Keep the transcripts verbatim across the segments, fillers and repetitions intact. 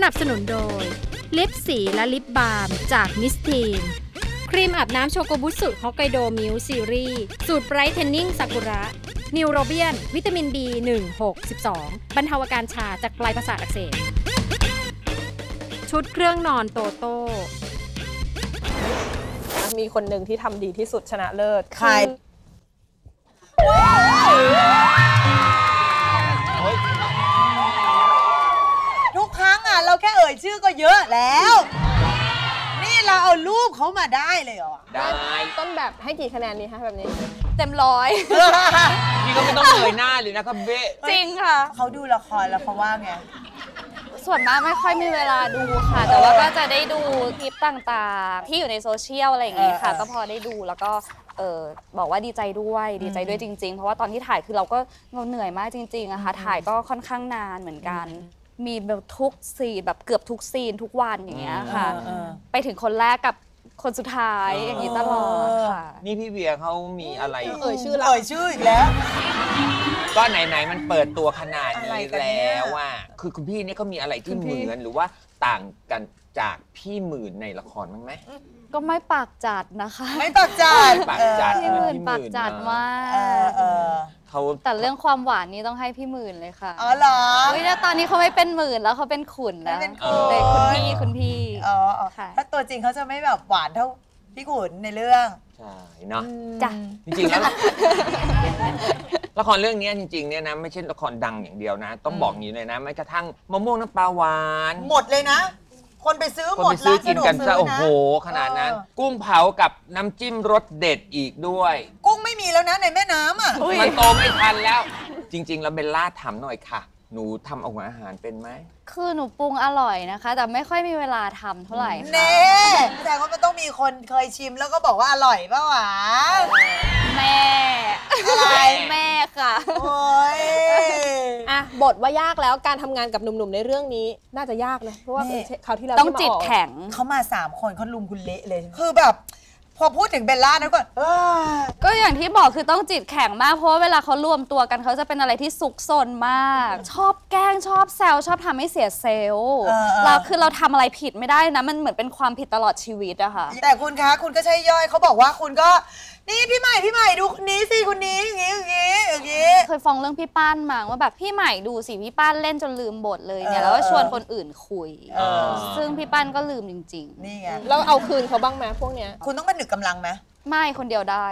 นับสนุนโดยลิปสีและลิปบาล์มจากมิสทีนครีมอาบน้ำโชโกบุสึฮอกไกโดมิลซีรีส์สูตรไบรท์เทนนิ่งซากุระนิวโรเบียนวิตามิน บี หนึ่ง หก สิบสอง บรรเทาอาการชาจากปลายประสาทอักเสบชุดเครื่องนอนโตโต้มีคนหนึ่งที่ทำดีที่สุดชนะเลิศใครทุกครั้งอ่ะเราแค่เอ่ยชื่อก็เยอะแล้วนี่เราเอารูปเขามาได้เลยเหรอได้ต้นแบบให้กี่คะแนนดีคะแบบนี้เต็มร้อยนี่ก็ไม่ต้องเอ่ยหน้าเลยนะครับเบ้จริงค่ะเขาดูละครแล้วเขาว่าไงส่วนมากไม่ค่อยมีเวลาดูค่ะแต่ว่าก็จะได้ดูคลิปต่างๆที่อยู่ในโซเชียลอะไรอย่างเงี้ยค่ะก็พอได้ดูแล้วก็เออบอกว่าดีใจด้วยดีใจด้วยจริงๆเพราะว่าตอนที่ถ่ายคือเราก็เราเหนื่อยมากจริงๆอะค่ะถ่ายก็ค่อนข้างนานเหมือนกันมีแบบทุกซีนแบบเกือบทุกซีนทุกวันอย่างเงี้ยค่ะไปถึงคนแรกกับคนสุดท้ายอย่างนี้ตลอดค่ะนี่พี่เบียร์เขามีอะไรเอ่ยชื่อเอ่ยชื่ออีกแล้วก็ไหนๆมันเปิดตัวขนาดนี้แล้วว่าคือคุณพี่นี่เขามีอะไรที่เหมือนหรือว่าต่างกันจากพี่หมื่นในละครบ้างไหมก็ไม่ปากจัดนะคะไม่ปากจัดปากจัดพี่หมื่นปากจัดมากเขาแต่เรื่องความหวานนี่ต้องให้พี่หมื่นเลยค่ะอ๋อเหรอเฮ้ยตอนนี้เขาไม่เป็นหมื่นแล้วเขาเป็นขุนแล้วเป็นคุณพี่คุณพี่อ๋อค่ะถ้าตัวจริงเขาจะไม่แบบหวานเท่าพี่ขุนในเรื่องใช่เนาะจ้ะจริงๆแล้วละครเรื่องนี้จริงๆเนี่ยนะไม่ใช่ละครดังอย่างเดียวนะต้องบอกอย่างนี้เลยนะแม้กระทั่งมะม่วงน้ำปลาหวานหมดเลยนะคนไปซื้อหมดร้านกินกันซะโอ้โหขนาดนั้นกุ้งเผากับน้ำจิ้มรสเด็ดอีกด้วยกุ้งไม่มีแล้วนะในแม่น้ำอ่ะมันโตไม่ทันแล้วจริงๆแล้วเบลล่าถามหน่อยค่ะหนูทำออกมาอาหารเป็นไหมคือหนูปรุงอร่อยนะคะแต่ไม่ค่อยมีเวลาทำเท่าไหร่ค่ะเน่แสดงว่ามันต้องมีคนเคยชิมแล้วก็บอกว่าอร่อยป่ะหวะแม่อะไรแม่ค่ะโอ้ยอ่ะบทว่ายากแล้วการทำงานกับหนุ่มๆในเรื่องนี้น่าจะยากนะเพราะว่าคราวที่แล้วต้องจิตแข็งเขามาสามคนเขาลุมคุณเละเลยคือแบบพอพูดถึงเบลล่านะก็ก็อย่างที่บอกคือต้องจิตแข็งมากเพราะว่าเวลาเขารวมตัวกันเขาจะเป็นอะไรที่ซุกซนมากชอบแกล้งชอบแซวชอบทำให้เสียเซลล์เราคือเราทำอะไรผิดไม่ได้นะมันเหมือนเป็นความผิดตลอดชีวิตอะค่ะแต่คุณคะคุณก็ใช่ย่อยเขาบอกว่าคุณก็นี่พี่ใหม่พี่ใหม่ดูคนนี้สิคนนี้อย่างงี้อย่างงี้อย่างงี้เคยฟ้องเรื่องพี่ป้านมาว่าแบบพี่ใหม่ดูสิพี่ป้านเล่นจนลืมบทเลยเนี่ยแล้วก็ชวนคนอื่นคุยซึ่งพี่ป้านก็ลืมจริงๆนี่ไงแล้วเอาคืนเขาบ้างไหมพวกเนี้ยคุณต้องเป็นหนึ่งกำลังไหมไม่คนเดียวได้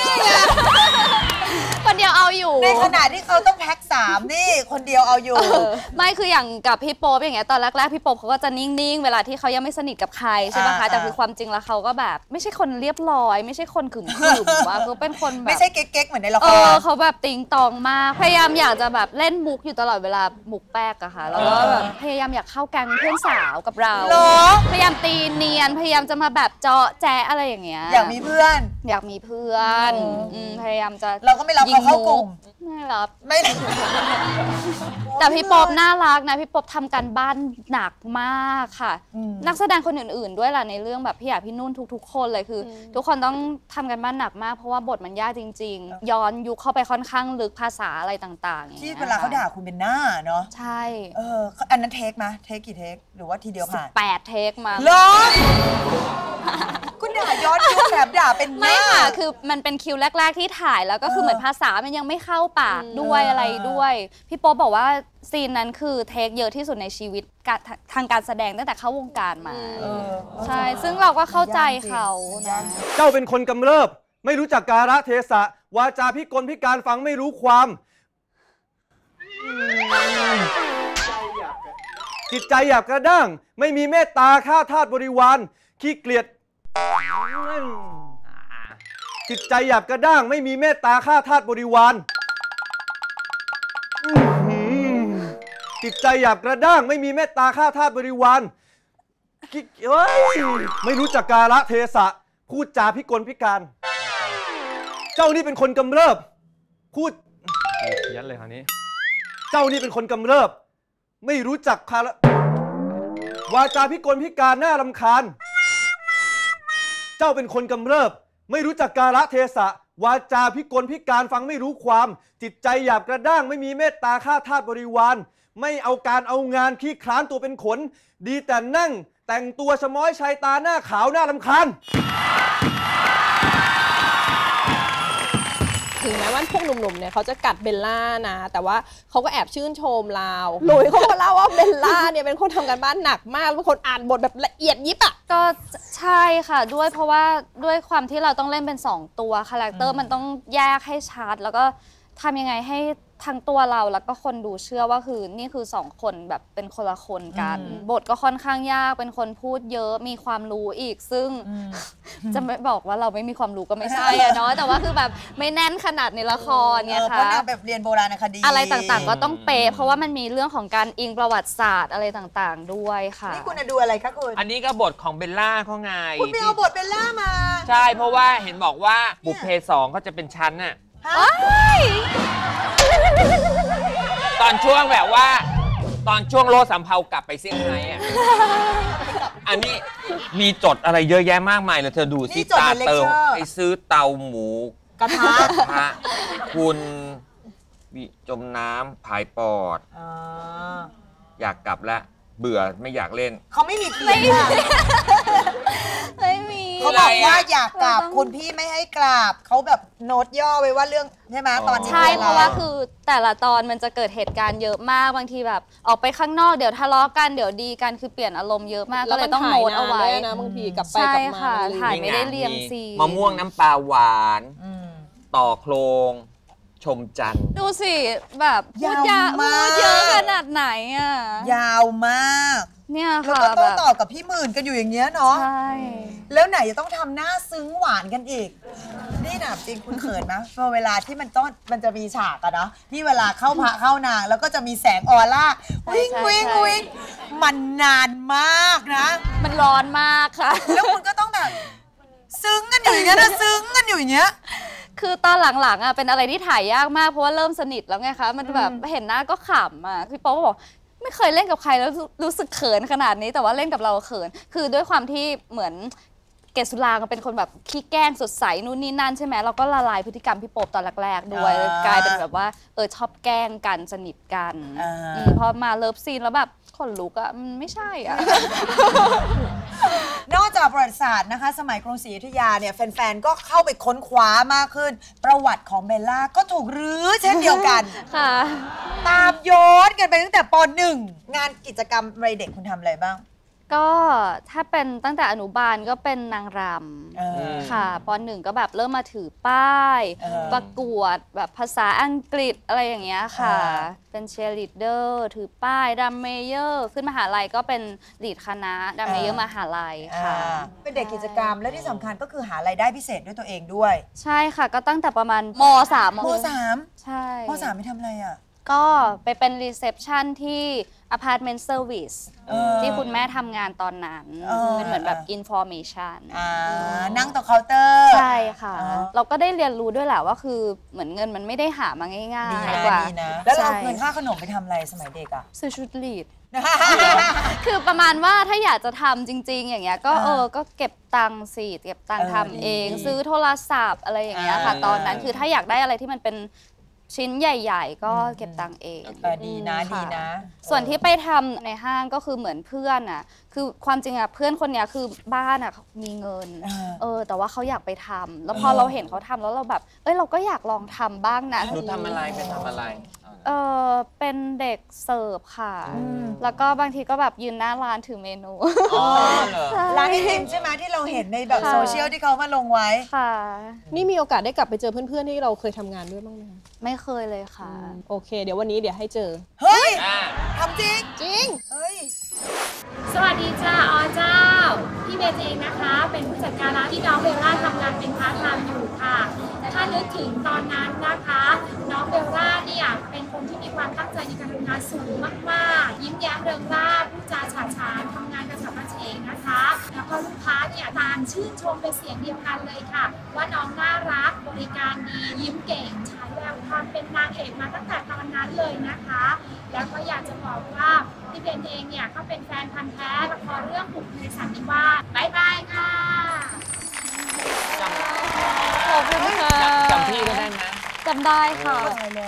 คนเดียวเอาอยู่ในขณะที่เขาต้องแพ็คสามนี่คนเดียวเอาอยู่ไม่คืออย่างกับพี่โป๊ปอย่างเงี้ยตอนแรกๆพี่โป๊ปเขาก็จะนิ่งๆเวลาที่เขายังไม่สนิทกับใครใช่ไหมคะแต่คือความจริงแล้วเขาก็แบบไม่ใช่คนเรียบร้อยไม่ใช่คนขึมๆว่าเขาเป็นคนแบบไม่ใช่เก๊กๆเหมือนในละครเออเขาแบบติงตองมากพยายามอยากจะแบบเล่นมุกอยู่ตลอดเวลามุกแป๊กอะค่ะแล้วก็แบบพยายามอยากเข้าแก๊งเพื่อนสาวกับเราพยายามตีเนียนพยายามจะมาแบบเจาะแจ๊อะไรอย่างเงี้ยอยากมีเพื่อนอยากมีเพื่อนพยายามจะเราก็ไม่รับเขาเข้ากลุ่มไม่รับไม่แต่พี่ป๊อบน่ารักนะพี่ป๊อบทำการบ้านหนักมากค่ะนักแสดงคนอื่นๆด้วยล่ะในเรื่องแบบพี่หยาพี่นุ่นทุกๆคนเลยคือทุกคนต้องทำการบ้านหนักมากเพราะว่าบทมันยากจริงๆย้อนยุคเข้าไปค่อนข้างลึกภาษาอะไรต่างๆที่เวลาเขาด่าคุณเป็นหน้าเนาะใช่เอออันนั้นเทคไหมเทคกี่เทคหรือว่าทีเดียวผ่านแปดเทคมาเหรอคุณด่าย้อนยุคแบบด่าเป็นหน้าไม่ค่ะคือมันเป็นคิวแรกๆที่ถ่ายแล้วก็คือเหมือนภาษามันยังไม่เข้าปากด้วยอะไรด้วยพี่โป๊ปบอกว่าซีนนั้นคือเทคเยอะที่สุดในชีวิตทางการแสดงตั้งแต่เข้าวงการมาใช่ซึ่งเราก็เข้าใจเขานะเจ้าเป็นคนกำเริบไม่รู้จักกาลเทศะวาจาพิกลพิการฟังไม่รู้ความจิตใจหยาบกระด้างไม่มีเมตตาฆ่าทาสบริวารขี้เกียจจิตใจหยาบกระด้างไม่มีเมตตาฆ่าทาสบริวารจิตใจหยาบกระด้างไม่มีเมตตาฆ่าทาสบริวารเฮ้ยไม่รู้จักกาลเทศะพูดจาพิกลพิการเจ้านี่เป็นคนกำเริบพูดยันเลยคราวนี้เจ้านี่เป็นคนกำเริบไม่รู้จักคาระวาจาพิกลพิการน่ารำคาญเจ้าเป็นคนกำเริบไม่รู้จักกาลเทศะวาจาพิกลพิการฟังไม่รู้ความจิตใจหยาบกระด้างไม่มีเมตตาฆ่าทาสบริวารไม่เอาการเอางานขี้คร้านตัวเป็นขน ดีแต่นั่งแต่งตัวชะม้อยชายตาหน้าขาวหน้ารำคาญถึงแม้ว่าพวกหนุ่มๆเนี่ยเขาจะกัดเบลล่านะแต่ว่าเขาก็แอบชื่นชมเราหลุยเขาก็เล่าว่าเบลล่าเนี่ยเป็นคนทำการบ้านหนักมากเป็นคนอ่านบทแบบละเอียดยิบอ่ะก็ใช่ค่ะด้วยเพราะว่าด้วยความที่เราต้องเล่นเป็นสองตัวคาแรคเตอร์มันต้องแยกให้ชัดแล้วก็ทำยังไงให้ทั้งตัวเราแล้วก็คนดูเชื่อว่าคือนี่คือสองคนแบบเป็นคนละคนกันบทก็ค่อนข้างยากเป็นคนพูดเยอะมีความรู้อีกซึ่งจะไม่บอกว่าเราไม่มีความรู้ก็ไม่ใช่อะเนาะแต่ว่าคือแบบไม่แน่นขนาดในละครเนี่ยค่ะเพราะนางแบบเรียนโบราณคดีอะไรต่างๆก็ต้องเป๊ะเพราะว่ามันมีเรื่องของการอิงประวัติศาสตร์อะไรต่างๆด้วยค่ะนี่คุณดูอะไรคะคุณอันนี้ก็บทของเบลล่าเขาไงคุณไปเอาบทเบลล่ามาใช่เพราะว่าเห็นบอกว่าบุพเพสองก็จะเป็นชั้นน่ะตอนช่วงแบบว่าตอนช่วงโลสัมเภากลับไปเซี่ยงไฮ้อ่ะอันนี้มีจดอะไรเยอะแยะมากมายเลยเธอดูสิตาเติมไอ้ซื้อเตาหมูกระทะคุณวิจมน้ำผายปอดอยากกลับแล้วเบื่อไม่อยากเล่นเขาไม่มีเพียงค่ะไม่มีเขาบอกว่าอยากกราบคุณพี่ไม่ให้กราบเขาแบบโน้ตย่อไว้ว่าเรื่องใช่ไหมตอนนี้ใช่เพราะว่าคือแต่ละตอนมันจะเกิดเหตุการณ์เยอะมากบางทีแบบออกไปข้างนอกเดี๋ยวทะเลาะกันเดี๋ยวดีกันคือเปลี่ยนอารมณ์เยอะมากก็เลยต้องโน้ตเอาไว้นะบางทีกลับไปกลับมาถ่ายไม่ได้เรียงซีมะม่วงน้ำปลาหวานต่อโครงชมจันทร์ดูสิแบบพูดยาวพูดเยอะขนาดไหนอ่ะยาวมากเนี่ยค่ะแล้วก็โต้ตอบกับพี่หมื่นกันอยู่อย่างเงี้ยเนาะใช่แล้วไหนจะต้องทำหน้าซึ้งหวานกันอีกนี่นะจริงคุณเขินไหมพอเวลาที่มันต้องมันจะมีฉากอะเนาะที่เวลาเข้าพระเข้านางแล้วก็จะมีแสงออร่าวิ่งวิ่งวิ่งมันนานมากนะมันร้อนมากค่ะแล้วคุณก็ต้องแบบซึ้งกันอยู่อย่างเงี้ยนะซึ้งกันอยู่อย่างเงี้ยคือตอนหลังๆอ่ะเป็นอะไรที่ถ่ายยากมากเพราะว่าเริ่มสนิทแล้วไงคะมันแบบเห็นหน้าก็ขำอ่ะพี่โป๊ก็บอกไม่เคยเล่นกับใครแล้วรู้สึกเขินขนาดนี้แต่ว่าเล่นกับเราเขินคือด้วยความที่เหมือนเกศสุรางเป็นคนแบบขี้แกล้งสดใสนู่นนี่นั่นใช่ไหมเราก็ละลายพฤติกรรมพี่โป๊ตอนแรกๆด้วยกลายเป็นแบบว่าเออชอบแกล้งกันสนิทกันพอมาเลิฟซีนแล้วแบบขนลุกอะมันไม่ใช่อะนอกจากประวัติศาสตร์นะคะสมัยกรุงศรีอยุธยาเนี่ยแฟนๆก็เข้าไปค้นคว้ามากขึ้นประวัติของเบลล่าก็ถูกรื้อเช่นเดียวกันค่ะตามย้อนกันไปตั้งแต่ป.หนึ่ง งานกิจกรรมวัยเด็กคุณทำอะไรบ้างก็ถ้าเป็นตั้งแต่อนุบาลก็เป็นนางรำค่ะป.หนึ่งก็แบบเริ่มมาถือป้ายประกวดแบบภาษาอังกฤษอะไรอย่างเงี้ยค่ะเป็นเชียร์ลีดเดอร์ถือป้ายดัมเมเยอร์ขึ้นมหาลัยก็เป็นลีดคณะดัมเมเยอร์มหาลัยค่ะเป็นเด็กกิจกรรมและที่สำคัญก็คือหารายได้พิเศษด้วยตัวเองด้วยใช่ค่ะก็ตั้งแต่ประมาณม.สามม.สามใช่ม.สามไม่ทำอะไรอ่ะก็ไปเป็นรีเซพชันที่อพาร์ตเมนต์เซอร์วิสที่คุณแม่ทำงานตอนนั้นเป็นเหมือนแบบอินฟอร์เมชันนั่งต่อเคาน์เตอร์ใช่ค่ะเราก็ได้เรียนรู้ด้วยแหละว่าคือเหมือนเงินมันไม่ได้หามาง่ายๆกว่าแล้วเราเงินค่าขนมไปทำอะไรสมัยเด็กอ่ะซื้อชุดลีดคือประมาณว่าถ้าอยากจะทำจริงๆอย่างเงี้ยก็เออก็เก็บตังค์สิเก็บตังค์ทำเองซื้อโทรศัพท์อะไรอย่างเงี้ยค่ะตอนนั้นคือถ้าอยากได้อะไรที่มันเป็นชิ้นใหญ่ๆก็เก็บตังค์เองดีนะดีนะส่วนที่ไปทำในห้างก็คือเหมือนเพื่อนอ่ะคือความจริงอ่ะเพื่อนคนนี้คือบ้านอ่ะมีเงินเออแต่ว่าเขาอยากไปทำแล้วพอเราเห็นเขาทำแล้วเราแบบเอ้ยเราก็อยากลองทำบ้างนะหนูทำอะไรเป็นทำอะไรเออเป็นเด็กเสิร์ฟค่ะแล้วก็บางทีก็แบบยืนหน้าร้านถือเมนูร้านไอติมใช่ไหมที่เราเห็นในแบบโซเชียลที่เขามาลงไว้ค่ะนี่มีโอกาสได้กลับไปเจอเพื่อนๆที่เราเคยทำงานด้วยบ้างไหมไม่เคยเลยค่ะโอเคเดี๋ยววันนี้เดี๋ยวให้เจอเฮ้ยทำจริงจริงเฮ้ยสวัสดีจ้าอเจ้าพี่เบเจงนะคะเป็นผู้จัดการร้านที่น้องเบลล่าทำงานเป็นพาร์ทไทม์อยู่ค่ะถ้านึกถึงตอนนั้นนะคะน้องเบลล่าเนี่ยเป็นคนที่มีความตั้งใจในการทำงานสูงมากๆยิ้มแย้มเริงร่าพูดจาฉาฉานทำงานกระฉับกระเฉงนะคะแล้วก็ลูกค้าเนี่ยต่างชื่นชมเป็นเสียงเดียวกันเลยค่ะว่าน้องน่ารักบริการดียิ้มเก่งฉายแววความเป็นนางเอกมาตั้งแต่ตอนนั้นเลยนะคะแล้วก็อยากจะบอกว่าพี่เบนเองเนี่ยก็เป็นแฟนพันธุ์แท้ละครเรื่องบุพเพสันนิวาสบ๊ายบายค่ะขอบคุณค่ะจำพี่ก็ได้ไหมจำได้ค่ะทุกคน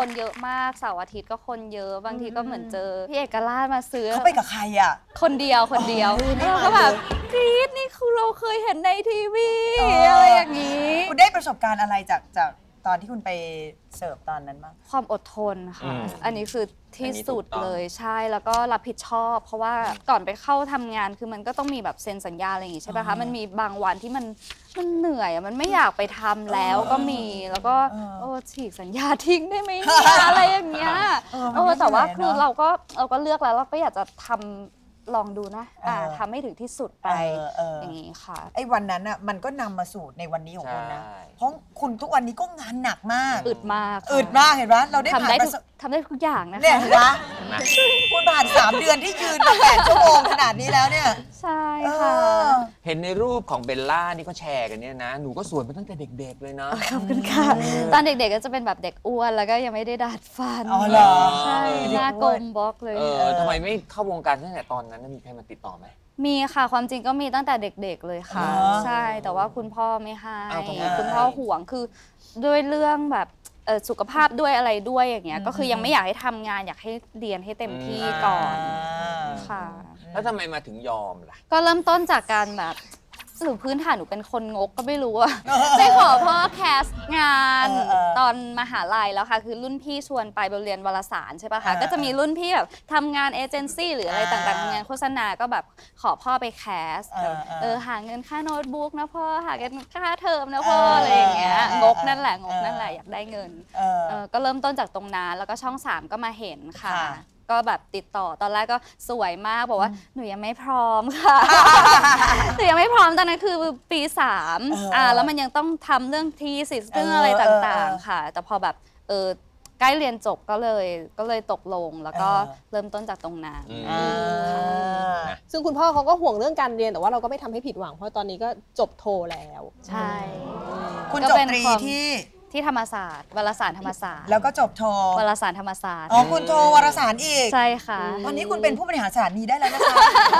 คนเยอะมากเสาร์อาทิตย์ก็คนเยอะบางทีก็เหมือนเจอพี่เอกราชมาซื้อเขาไปกับใครอ่ะคนเดียวคนเดียวแล้วก็แบบกรี๊ดนี่คือเราเคยเห็นในทีวีเออออะไรอย่างนี้คุณได้ประสบการณ์อะไรจากจากตอนที่คุณไปเสิร์ฟตอนนั้นบ้างความอดทนค่ะอืมอันนี้คือที่อันนี้สุดถูกต้องเลยใช่แล้วก็รับผิดชอบ เพราะว่าก่อนไปเข้าทำงานคือมันก็ต้องมีแบบเซ็นสัญญาอะไรอย่างงี้ใช่ไหมคะมันมีบางวันที่มันมันเหนื่อยอะมันไม่อยากไปทำแล้วก็มีแล้วก็เออโอ้ฉีกสัญญาทิ้งได้ไหมเนี่ยอะไรอย่างเงี้ยเออมันโอ้แต่ว่าไม่เหนื่อยคือเนอะเราก็เราก็เลือกแล้วเราก็อยากจะทำลองดูนะอ่าเออทำให้ถึงที่สุดไปเออเออออย่างงี้ค่ะไอ้วันนั้นอ่ะมันก็นำมาสู่ในวันนี้ของคุณนะใช่เพราะคุณทุกวันนี้ก็งานหนักมากอึดมากค่ะอึดมากเห็นปะเราได้ทำผ่านได้ปทุระกสบทำได้ทุกอย่างนะคะเนี่ยเห็นปะเห็นไหมคุณผ่านสามเดือนที่ยืนมาแปดชั่วโมงขนาดนี้แล้วเนี่ยใช่เอค่ะอเห็นในรูปของเบลล่านี่ก็แชร์กันเนี่ยนะ หนูก็สวยมาตั้งแต่เด็กๆเลยนะขอบคุณค่ะ ตอนเด็กๆก็จะเป็นแบบเด็กอ้วนแล้วก็ยังไม่ได้ดัดฟันอ๋อเหรอใช่หน้ากลมบล็อกเลยเออทำไมไม่เข้าวงการตั้งแต่ตอนนั้นนะมีใครมาติดต่อไหมมีค่ะความจริงก็มีตั้งแต่เด็กๆเลยค่ะอ๋อใช่แต่ว่าคุณพ่อไม่ให้อ้าวทำไมคุณพ่อห่วงคือด้วยเรื่องแบบเอ่อสุขภาพด้วยอะไรด้วยอย่างเงี้ยก็คือยังไม่อยากให้ทำงานอยากให้เรียนให้เต็มที่ก่อนค่ะแล้วทำไมมาถึงยอมล่ะก็เริ่มต้นจากการแบบหรือพื้นฐานหนูเป็นคนงกก็ไม่รู้อะ ไปขอพ่อแคสงานเออเออตอนมหาลัยแล้วค่ะ คือรุ่นพี่ชวนไปเรียนวารสารใช่ปะคะเออก็จะมีรุ่นพี่แบบทำงานเอเจนซี่หรืออะไรอ่าต่างๆทำงานโฆษณาก็แบบขอพ่อไปแคสเออเออเออหาเงินค่าโน้ตบุ๊กนะพ่อหาเงินค่าเทอมนะพ่อเอออะไรอย่างเงี้ยเอองกนั่นแหละงกเออนั่นแหละอยากได้เงินเออเออก็เริ่มต้นจากตรงนั้นแล้วก็ช่องสามก็มาเห็นค่ะค่ะก็แบบติดต่อตอนแรกก็สวยมากบอกว่าหนูยังไม่พร้อมค่ะ หนูยังไม่พร้อมตอนนั้นคือปีสามเอออ่อ่าแล้วมันยังต้องทำเรื่องทีสิสเรื่องเอออะไรตเออ่างเออๆค่ะ แต่พอแบบเออใกล้เรียนจบก็เลยก็เลยตกลงแล้วก็เออเริ่มต้นจากตรงนั้นอืมอ่าซึ่งคุณพ่อเขาก็ห่วงเรื่องการเรียนแต่ว่าเราก็ไม่ทำให้ผิดหวังเพราะตอนนี้ก็จบโทแล้วใช่คุณก็จบเป็นตรีความที่ที่ธรรมศาสตร์วารสารธรรมศาสตร์แล้วก็จบโทวารสารธรรมศาสตร์อ๋อคุณโทวารสารอีกใช่ค่ะตอนนี้คุณเป็นผู้บริหารสถานีได้แล้วนะคะ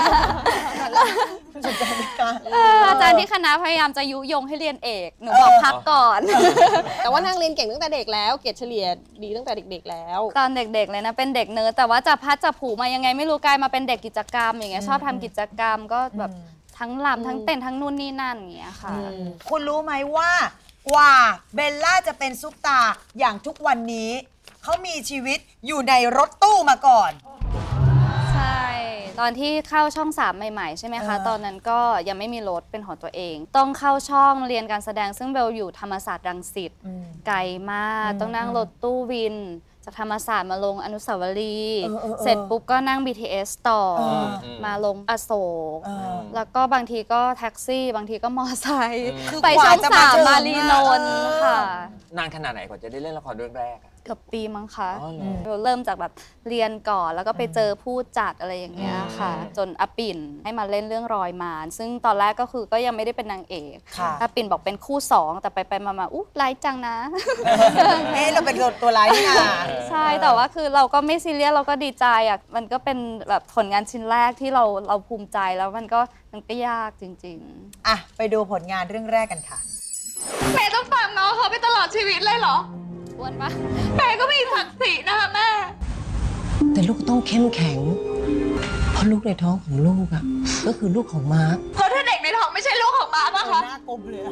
คุณสนใจไหมคะเอออาจารย์ที่คณะพยายามจะยุยงให้เรียนเอกหนูบอกเออพักก่อนแต่ว่านางเรียนเก่งตั้งแต่เด็กแล้วเกรดเฉลี่ยดีตั้งแต่เด็ก ๆ แล้วตอนเด็กๆเลยนะเป็นเด็กเนิร์ดแต่ว่าจะพัดจะผูมายังไงไม่รู้กลายมาเป็นเด็กกิจกรรมอย่างเงี้ยชอบทำกิจกรรมก็แบบทั้งลำทั้งเต้นทั้งนู่นนี่นั่นอย่างเงี้ยค่ะคุณรู้ไหมว่ากว่าเบลล่าจะเป็นซุปตาร์อย่างทุกวันนี้ เขามีชีวิตอยู่ในรถตู้มาก่อนใช่ ตอนที่เข้าช่องสามใหม่ๆใช่ไหมคะเออตอนนั้นก็ยังไม่มีรถเป็นของตัวเอง ต้องเข้าช่องเรียนการแสดงซึ่งเบลอยู่ธรรมศาสตร์รังสิตไกลมากต้องนั่งรถตู้วินจากธรรมศาสตร์มาลงอนุสาวรีย์เออเออเออเสร็จปุ๊บก็นั่ง บี ที เอส ต่อเออมาลงอโศกเออแล้วก็บางทีก็แท็กซี่ บางทีก็มอไซค์คือไปกว่าช่องจะมาสามถึงมารีนนท์เออค่ะนานขนาดไหนกว่าจะได้เล่นละครเรื่องแรกอะเกือบปีมั้งคะอ๋อเหรอเราเริ่มจากแบบเรียนก่อนแล้วก็ไปเจอผู้จัดอะไรอย่างเงี้ยค่ะ จนอาปิ่นให้มาเล่นเรื่องรอยมารซึ่งตอนแรกก็คือก็ยังไม่ได้เป็นนางเอกค่ะอาปิ่นบอกเป็นคู่สองแต่ไปไปมามาอุ๊ยร้ายจังนะเอ๊ะเราเป็นตัวตัวร้ายนี่นะใช่แต่ว่าคือเราก็ไม่ซีเรียสเราก็ดีใจอ่ะมันก็เป็นแบบผลงานชิ้นแรกที่เราเราภูมิใจแล้วมันก็มันก็ยากจริงอ่ะ ไปดูผลงานเรื่องแรกกันค่ะแม่ต้องฟังน้องเขาไปตลอดชีวิตเลยเหรอๆอ้วนปะแม่ก็มีศักดิ์ศรีนะคะแม่แต่ลูกต้องเข้มแข็ง เพราะลูกในท้องของลูกอะก็คือลูกของมาร์คเพราะถ้าเด็กในท้องไม่ใช่ลูกของมาร์คอะคะหน้ากลมเลยอะ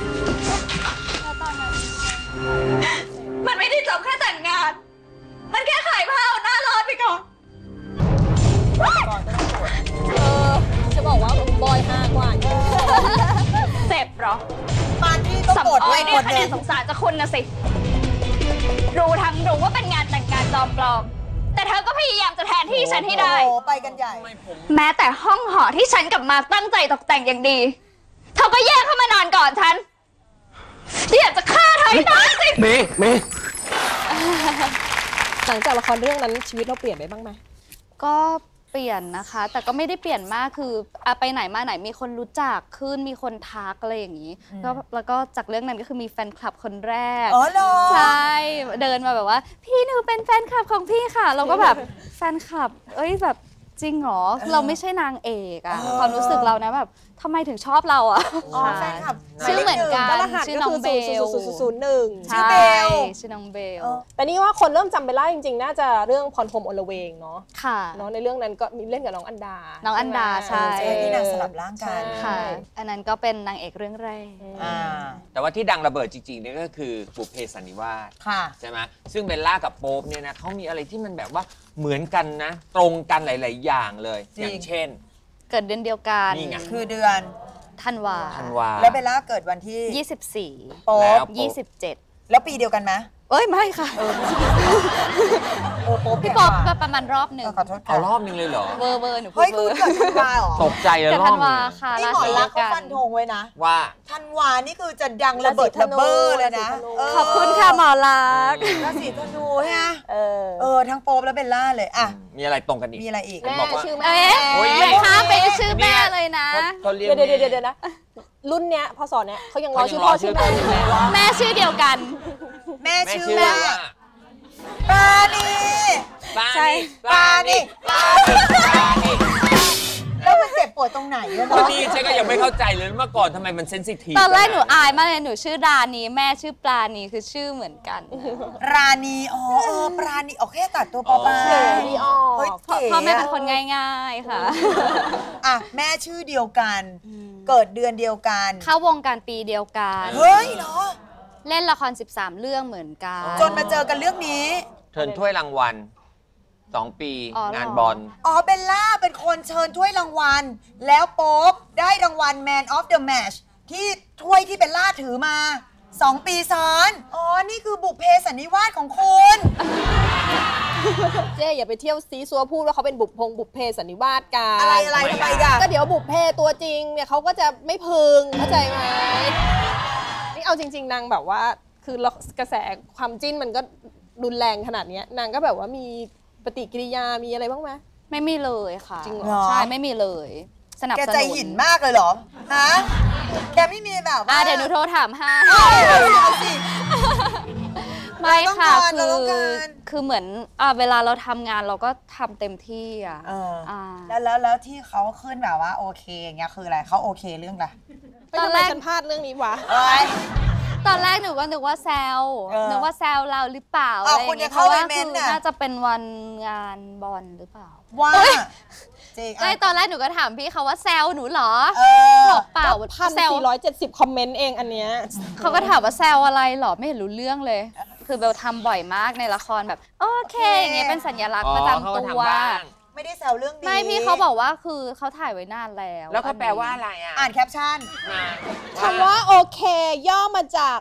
มันไม่ได้จบแค่แต่งงาน มันแค่ขายผ้าเอาหน้าร้อนไปก่อนเออ จะบอกว่าบอยห้ากว่าอยู่เจ็บเหรอมาที่ต้องสำโกรธออด้วย ยเนี่คยนคะหแนนึ่นงสงสารจะคุณนะสิ รู้ทั้งรู้ว่าเป็นงานแต่งงานจอมปลอม แต่เธอก็พยายามจะแทนที่ฉันให้ได้โอ้โหไปกันใหญ่แม้แต่ห้องหอที่ฉันกับมาร์คตั้งใจตกแต่งอย่างดี เธอก็แยกเข้ามานอนก่อนฉันอยากจะฆ่าเธอให้ตายสิเมย์เมย์หลังจากละครเรื่องนั้นชีวิตเราเปลี่ยนไปบ้างไหมก็เปลี่ยนนะคะ แต่ก็ไม่ได้เปลี่ยนมากคืออะไปไหนมาไหนมีคนรู้จักขึ้นมีคนทักอะไรอย่างนี้ก็แล้วก็จากเรื่องนั้นก็คือมีแฟนคลับคนแรกอ๋อเหรอใช่เดินมาแบบว่า พี่หนูเป็นแฟนคลับของพี่ค่ะ เราก็แบบแฟนคลับ เอ้ยแบบจริงเหรอเราไม่ใช่นางเอกอะเออความรู้สึกเรานะแบบทำไมถึงชอบเราอ่ะอ๋อแฟนคลับชื่อเหมือนกันก็รหัสชื่อก็น้องคือเบลศูนย์ ศูนย์ ศูนย์ หนึ่งชื่อเบลชื่อน้องเบลแต่นี่ว่าคนเริ่มจำเบลล่าจริงๆ น่าจะเรื่องพรพรหมอลเวงเนาะค่ะเนาะในเรื่องนั้นก็มีเล่นกับน้องอันดาน้องอันดาใช่ใช่ที่นางสลับร่างกันค่ะ อันนั้นก็เป็นนางเอกเรื่องแรกอ่าแต่ว่าที่ดังระเบิดจริงๆเนี่ยก็คือบุพเพสันนิวาสค่ะใช่ไหมซึ่งเบลล่ากับโป๊ปเนี่ยนะเขามีอะไรที่มันแบบว่าเหมือนกันนะ ตรงกันหลายๆอย่างเลยจริงอย่างเช่นเกิดเดือนเดียวกันนี่ไงคือเดือนธันวาธันวาแล้วเบลล่าเกิดวันที่ยี่สิบสี่โป๊แล้วปยี่สิบเจ็ดแล้วปีเดียวกันไหมเอ้ยไม่ค่ะเออโป๊ปพี่ป๊อปแก่ก็กว่าประมาณรอบหนึ่งเออขอโทษเอาค่ะรอบนึงเลยเหรอเวอร์เวอร์หนูพูเฮ้ดยเวคุอณร์เกิดธันวาเหรอตกใจแล้วเกิดรอธับนนึวาง ค่ะนี่ราหมอศีรัเดีกยวเขากัฟันนธงไว้นะว่าธันวานี่คือจะดังระเบิดระเบ้อเลยนะเขอบคุณค่ะหมอรักราศีธนูใช่ไหมเออเออทั้งโป๊ปและเบลล่าเลยอ่ะมีอะไรตรงกันอีกมีอะไรอีกแม่บอกว่าชื่อแม่เอ๊ะโอ้ยไม่ข้ามไปชื่อแม่เลยนะเขาเรียกเดี๋ยวเดี๋ยวเดี๋ยวเดี๋ยวนะ รุ่นเนี้ยพศเนี้ยเขายังรอชื่อพ่อชื่อแม่อยู่เลยว่าแม่ชื่อเดียวกันแม่แม่ชื่อชื่อว่าว่าปราณีปลาใช่นี่ปราณีปลานี่ปลานี่แล้วมันเจ็บปวดตรงไหนอะคนเนาะนี้ฉันก็ยังไม่เข้าใจเลยเมื่อก่อนทำไมมันเซนซิทีฟตอนแรกหนูอายมากเลยหนูชื่อดานีแม่ชื่อปลานีคือชื่อเหมือนกันราณีอ๋อเออปราณีโอเคตัดตัวปอปลาเก๋ดีออกเฮ้ยพ่อเก๋พ่อแม่เป็นอะคนง่ายๆค่ะอ่ะแม่ชื่อเดียวกัน เกิดเดือนเดียวกันเข้าวงการปีเดียวกันเฮ้ยเนาะเล่นละครสิบสามเรื่องเหมือนกันจนมาเจอกันเรื่องนี้เทิร์นถ้วยรางวัลสองปีอ๋อเหรองานบอลอ๋อเบลล่าเป็นคนเชิญถ้วยรางวัล แล้วโป๊ปได้รางวัล Man of the Match ที่ถ้วยที่เบลล่าถือมาสองปีซ้อน อ๋อ นี่คือบุพเพสันนิวาสของคุณเจ๊อย่าไปเที่ยวซีซัวพูดว่าเขาเป็นบุพพงบุพเพสันนิวาสกันอะไรอะไรทำไมกันก็เดี๋ยวบุพเพตัวจริงเนี่ยเขาก็จะไม่พึงเข้าใจไหมนี่เอาจริง ๆนางแบบว่าคือกระแสความจิ้นมันก็รุนแรงขนาดเนี้ยนางก็แบบว่ามีปฏิกิริยามีอะไรบ้างไหมไม่มีเลยค่ะจริงเหรอใช่ไม่มีเลย สนับแกสนุนใจหินมากเลยเหรอ ฮะ แกไม่มีแบบว่าอ่ะเดี๋ยวหนูโทรถามให้เอาสิเอาสิไม่ค่ะเราต้องคืการอเราต้องการคือเหมือนอ่ะเวลาเราทำงานเราก็ทำเต็มที่อ่ะเอออ่าแล้วแล้วแล้วที่เขาขึ้นแบบว่าโอเคอย่างเงี้ยคืออะไรเขาโอเคเรื่องอะไรตอนแรกฉันพลาดเรื่องนี้วะเอ้ยตอนแรกหนูก็นึกว่าแซวเออนึกว่าแซวเราหรือเปล่าอ้าวอะไรอย่างคุณเงี้จะยเพเข้าราะว่าไปเม้คืนต์อน่ะน่าจะเป็นวันงานบอลหรือเปล่าว่าเอ้ยจริงใช่อ่ะตอนแรกหนูก็ถามพี่เขาว่าแซวหนูเหรอเออบอกเปล่าพันแซวสี่ร้อยเจ็ดสิบคอมเมนต์เองอันเนี้ยเขาก็ถามว่าแซวอะไรเหรอไม่เห็นรู้เรื่องเลย คือเบลทำบ่อยมากในละครแบบโอเคอย่างเงี้ยเป็นสัญลักษอ๋ณ์อประจำเขาก็ตัวทำบ้างไม่ได้แซวเรื่องนี้ไม่พี่เขาบอกว่าคือเขาถ่ายไว้นานแล้วแล้วเขาอันนี้แปลว่าอะไรอ่ะอ่านแคปชั่นคำว่าโอเค ย่อมาจาก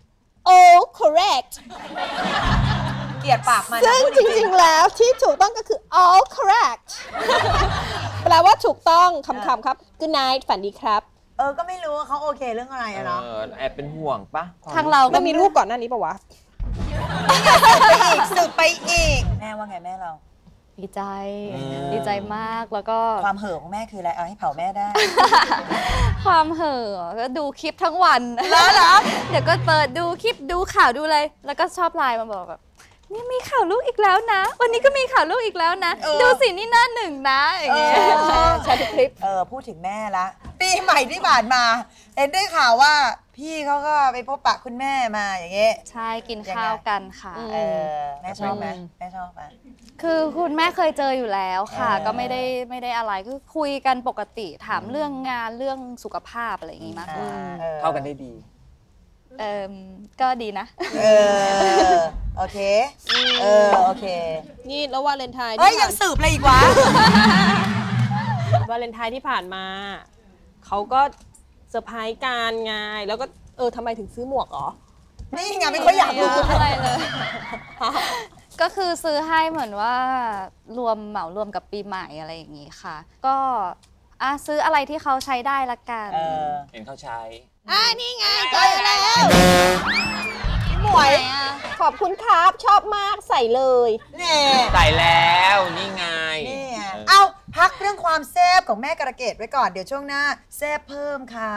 all correct เกลียดปากมันซึ่งจริงๆ แล้วที่ถูกต้องก็คือ all correct แปลว่าถูกต้องคำๆครับ good night ฝันดีครับเออ ก็ไม่รู้ว่าเขาโอเคเรื่องอะไรอะเนาะเออแอบเป็นห่วงปะทางเราก็ก็มีรูปก่อนหน้านี้ปะวะไปอีกสืบไปอีก แม่ว่าไงแม่เราดีใจ ดีใจมากแล้วก็ความเห่อของแม่คืออะไร เอาให้เผาแม่ได้ความเห่อก็ดูคลิปทั้งวันแล้วเหรอเดี๋ยวก็เปิดดูคลิปดูข่าวดูอะไรแล้วก็ชอบไลน์มาบอกแบบนี่มีข่าวลูกอีกแล้วนะ วันนี้ก็มีข่าวลูกอีกแล้วนะเออดูสินี่หน้าหนึ่งนะอย่างเงี้ยเออแชร์ทุกคลิปเออ พูดถึงแม่ละ ปีใหม่ที่ผ่านมา เห็นได้ข่าวว่า พี่เขาก็ไปพบปะคุณแม่มาอย่างเงี้ยใช่กินข้าวกันค่ะเออ แม่ชอบไหมแม่ชอบไหมคือคุณแม่เคยเจออยู่แล้วค่ะเออก็ไม่ได้ไม่ได้อะไรก็คุยกันปกติถามเรื่องงานเรื่องสุขภาพอะไรอย่างงี้มากกว่าออเข้ากันได้ดีเออก็ดีนะเออ โอเค เออ โอเคนี่แล้ววาเลนไทน์เฮ้ยที่ยังสืบอะไรอีกวะวาเลนไทน์ที่ผ่านมา เขาก็เซอร์ไพรส์การไงแล้วก็เออทำไมถึงซื้อหมวกเหรอนี่ไงไม่ค่อยอยากรู้อะไรเลย ก็คือซื้อให้เหมือนว่ารวมเหมารวมกับปีใหม่อะไรอย่างงี้ค่ะ ก็อ่ะซื้ออะไรที่เขาใช้ได้ละกันเออเห็นเขาใช้อ่านี่ไงเจอแล้วหมวยไหนอะขอบคุณครับชอบมากใส่เลยแน่ใส่แล้วนี่ไงนี่ไงเออเอาพักเรื่องความแซ่บของแม่กระเกดไว้ก่อน เดี๋ยวช่วงหน้าแซ่บเพิ่มค่ะ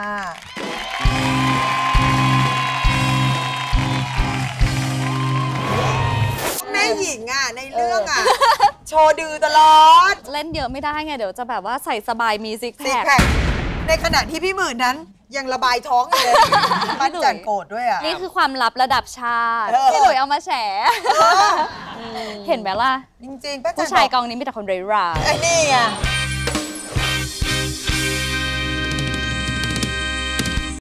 แม่หญิงอ่ะ ในเรื่องอ่ะ โชว์ดือตลอดเล่นเยอะไม่ได้ไง เดี๋ยวจะแบบว่าใส่สบายมีซิกแพซิกคแพคในในขณะที่พี่หมื่นนั้นยังระบายท้องอยู่เลยปั้นจันโกรธด้วยอ่ะนี่คือความลับระดับชาติเออพี่หลุยเอามาแฉเห็นไหมล่ะจริงๆป้าจันผู้ชายกองนี้มีแต่คนร้ายๆไอ้นี่ไง